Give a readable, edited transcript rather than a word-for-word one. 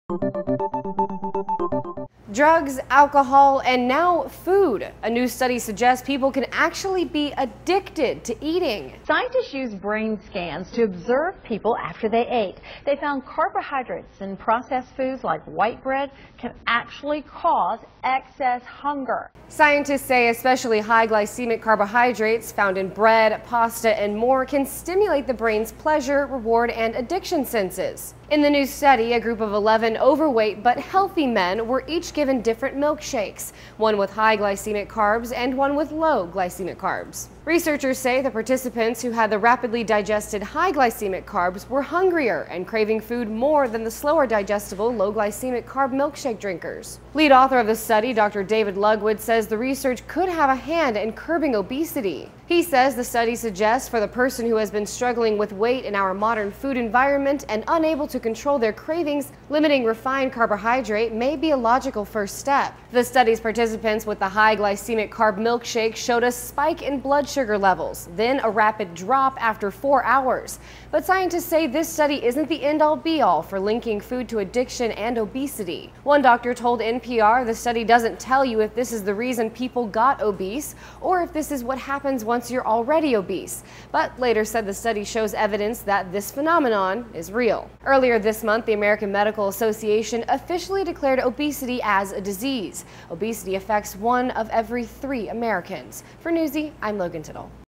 Drugs, alcohol, and now food. A new study suggests people can actually be addicted to eating. Scientists used brain scans to observe people after they ate. They found carbohydrates in processed foods like white bread can actually cause excess hunger. Scientists say especially high-glycemic carbohydrates found in bread, pasta, and more can stimulate the brain's pleasure, reward, and addiction senses. In the new study, a group of 11 overweight but healthy men were each given different milkshakes, one with high glycemic carbs and one with low glycemic carbs. Researchers say the participants who had the rapidly digested high glycemic carbs were hungrier and craving food more than the slower digestible low glycemic carb milkshake drinkers. Lead author of the study, Dr. David Lugwood, says the research could have a hand in curbing obesity. He says the study suggests for the person who has been struggling with weight in our modern food environment and unable to control their cravings, limiting refined carbohydrate may be a logical first step. The study's participants with the high glycemic carb milkshake showed a spike in blood sugar levels, then a rapid drop after 4 hours. But scientists say this study isn't the end-all be-all for linking food to addiction and obesity. One doctor told NPR the study doesn't tell you if this is the reason people got obese or if this is what happens once you're already obese, but later said the study shows evidence that this phenomenon is real. Earlier this month, the American Medical Association officially declared obesity as a disease. Obesity affects 1 of every 3 Americans. For Newsy, I'm Logan Tittle.